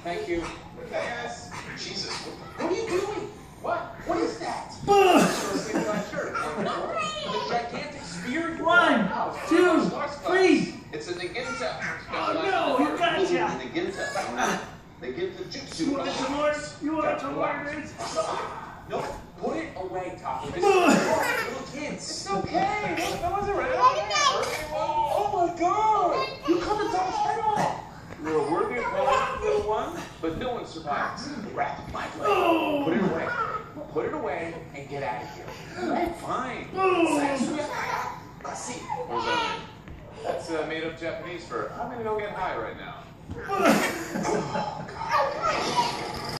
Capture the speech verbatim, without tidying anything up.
Thank you. Yes. Jesus, what are you doing? What? What is that? The gigantic spear. One, two, three. It's a Naginta. Oh no, you gotcha. Naginta. Naginta jutsu. You want some more? You want some more, Vince? No, put it away, Taco. This is for little kids. It's okay. That wasn't right. Oh my God! You cut the dog's head off. You're a worthy opponent, little one, but no one survives. Wrap my leg. Oh. Put it away. Put it away and get out of here. I'm fine. Oh. Let's see. Where's that? That's uh, made up Japanese for I'm gonna go get high right now.